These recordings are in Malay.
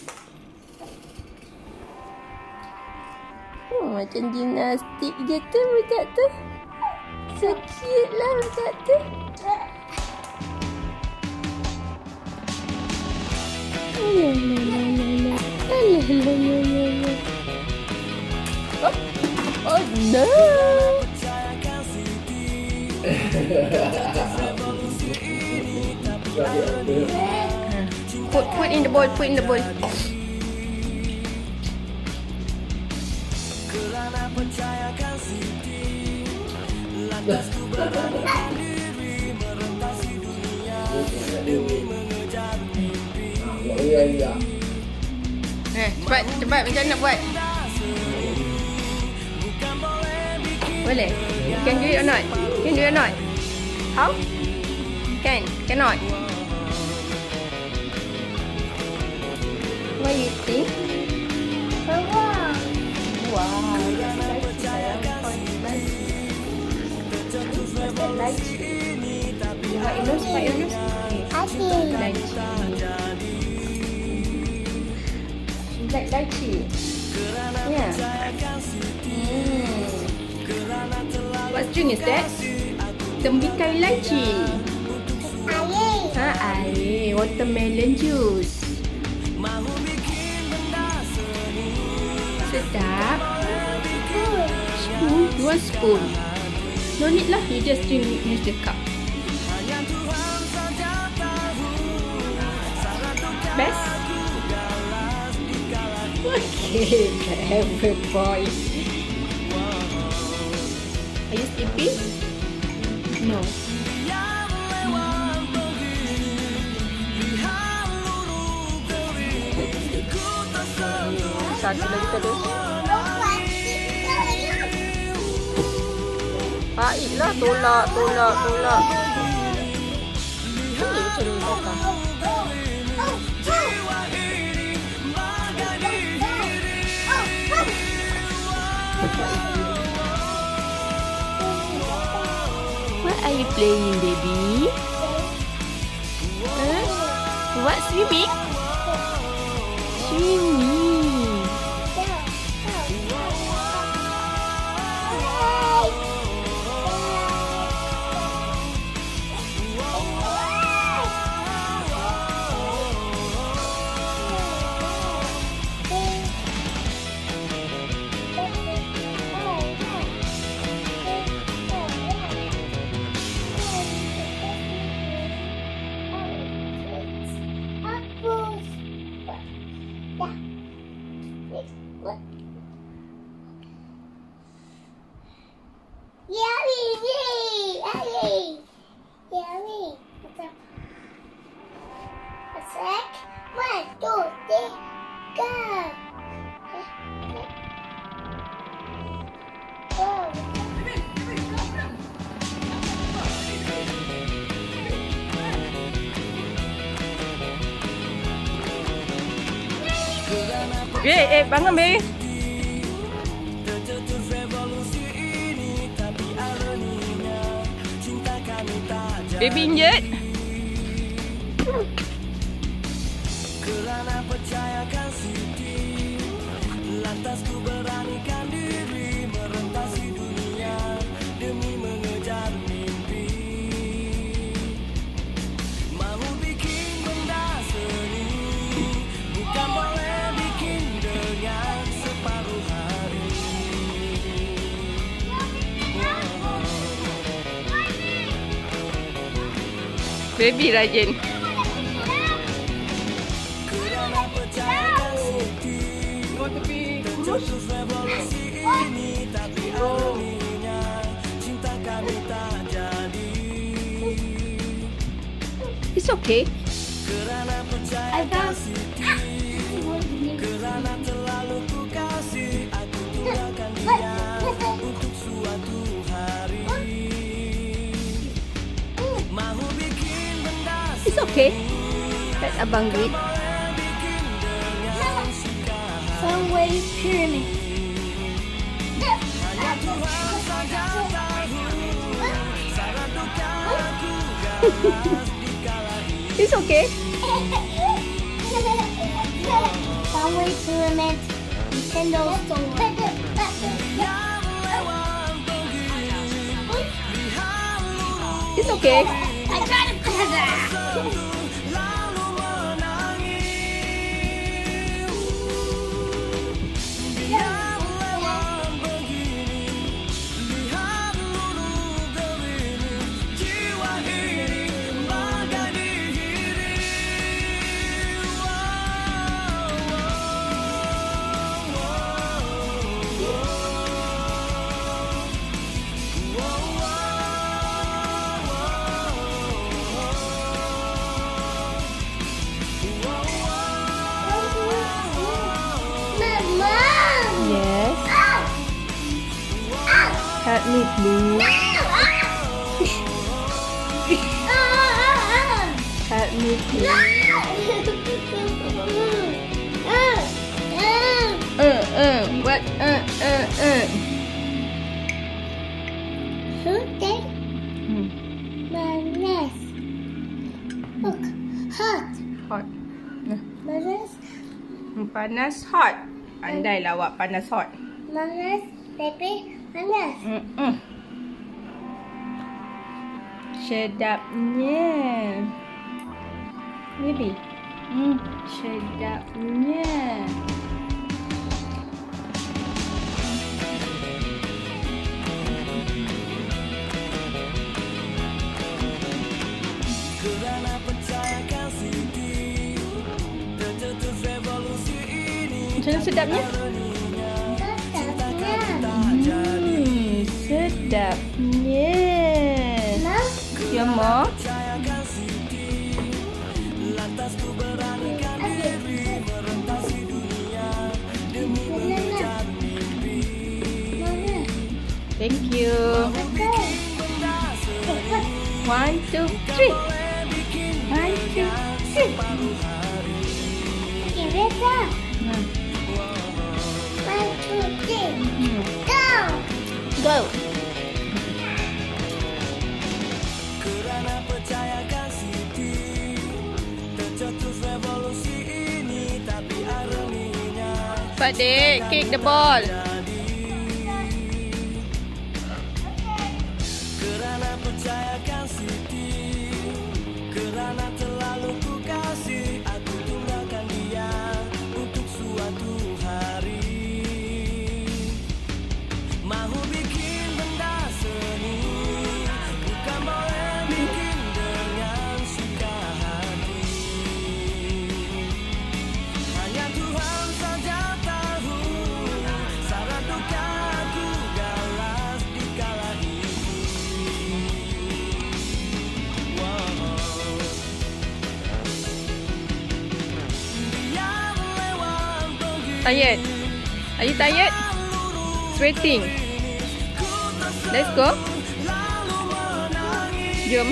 Macam gimnastik je tu budak tu. So cute lah budak tu. Oh no. Put in the bowl, put in the bowl. Cepat macam nak buat. Boleh? Can do it or not? Can do it or not? How? Can? Cannot? What do you think? Wow. Your nose, what your nose? Like lychee. Yeah. What drink is that? Tembikai lychee. Air. Watermelon juice. Sedap. Spoon. You want spoon? No need lah. You just drink. Use the cup. Best? Okay, clever boy. Are you sleepy? No. Satu lagi terus. Baiklah, tolak. Ini macam ni datang. What are you playing, baby? Huh? What, swimming? Swimming. Bangun, Be. Baby injet. Kerana percayakan Siti, lantas ku beranikan diri merentasi dunia demi mengejar mimpi. Mau bikin benda seni, bukan boleh bikin dengan separuh hari. Baby rajin. It's okay. I got. It's okay. Let abang do it. Subway pyramid. It's okay. Sunway Pyramid Nintendo Store. It's okay. I tried to cut that. Yes. Help me, please. Help me, please. What? Today, Manas. Look, hot. Hot. Manas, Panas, hot. Pandailah awak panas, hot. Manas, baby, Manas. Sedapnya. Baby. Sedapnya. Macam mana sedapnya? Sedapnya. Ya, Ma? Thank you. 1, 2, 3. 1, 2, 3. Give it up. 1, 2, 3. Go. Go. Pak Dek, kick the ball. Tired? Are you tired? Sweating? Let's go. Jom.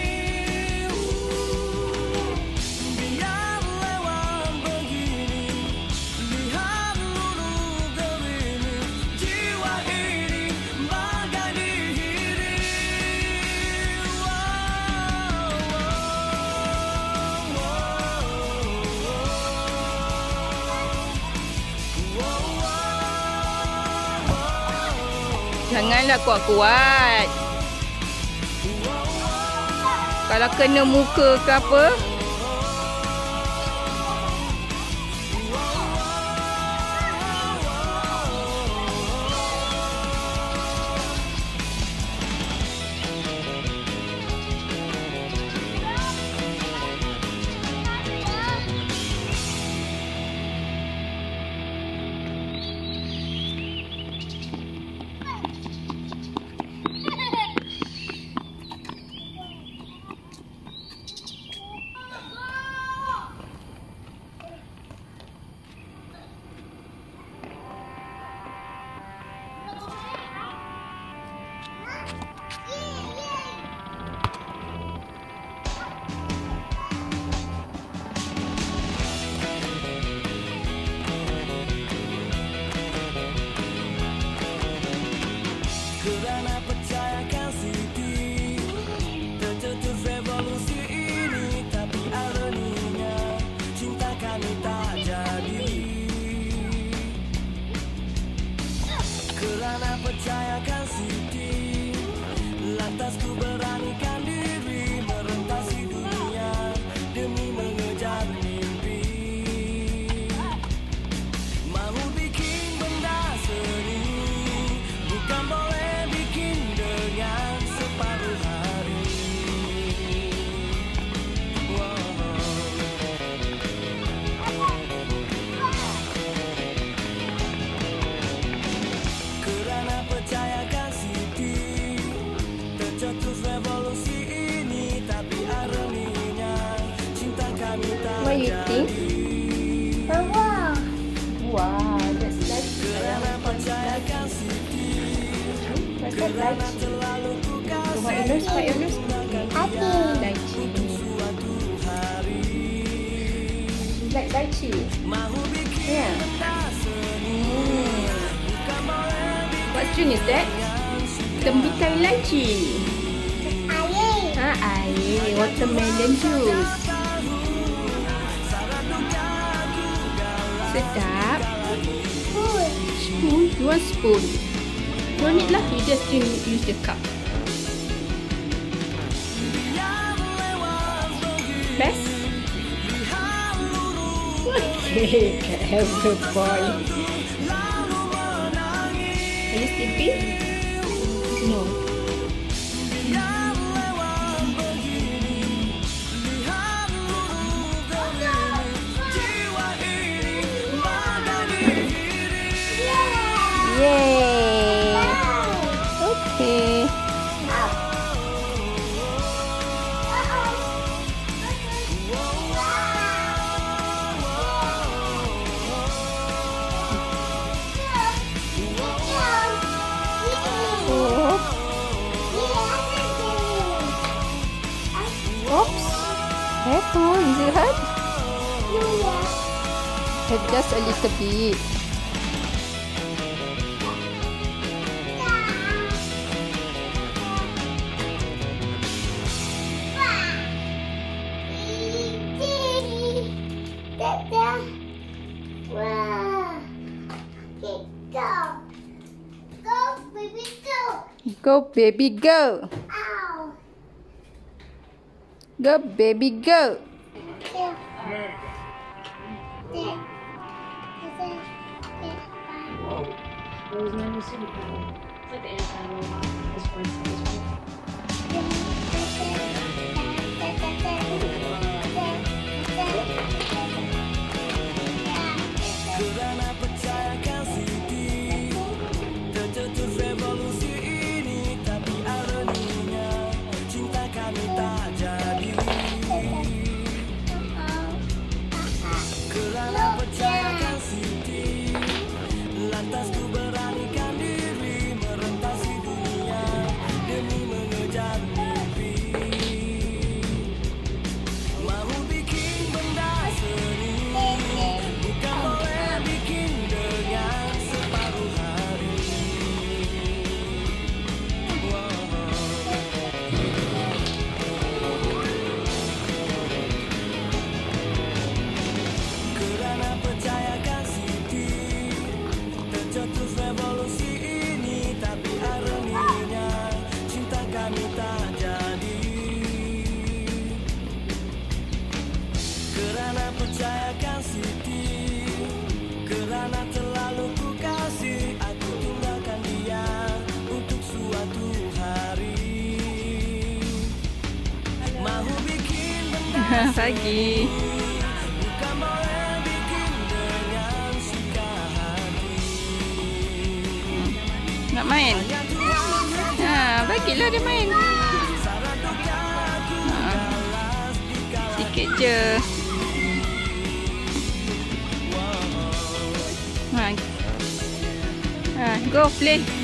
Janganlah kuat-kuat. Kalau kena muka ke apa, Kerana percayakan Siti, lantas ku beranikan diri merentasi dunia demi mengejar mimpi. Mahu bikin benda seni, bukan boleh bikin dengan separuh hari. Kerana percayakan Siti, tercetus revolusi ini, tapi ironinya cinta kami tak What you think? Wow. Wow, that's like Kerana percayakan Siti, what's that kerana lychee? terlalu ku What your nose? What your nose? Hati. Lychee. suatu hari. Like lychee. Mahu bikin Yeah. benda seni, bukan boleh bikin What tune is that? Tembikai lychee. Air. Air watermelon juice. Sedap. Food. Spoon. You want spoon? No need lah. You just use the cup. Best? Okay. Have boy. Are you sleeping? No. Yay! Okay. Oh. Oops. Careful. Is it hurt? Just a little bit. Wow. Go. Go, baby, go. Go, baby, go. Ow. Go, baby, go. There. There. Kerana percayakan Siti, tercetus revolusi ini, tapi ironinya cinta kami tak jadi. Kerana percayakan Siti, lantas ku beranikan diri merentasi dunia demi mengejar mimpi. Mahu bikin benda seni, bukan boleh bikin dengan separuh hari. Kerana percayakan Siti, tercetus revolusi ini, tapi ironinya cinta kami tak jadi. Kerana percayakan Siti, kerana terlalu ku kasih, aku tinggalkan dia untuk suatu hari. Mahu bikin benda Pagi. bukan boleh bikin dengan suka hati. Nak main? Bagilah dia main. Sikit je. Go play.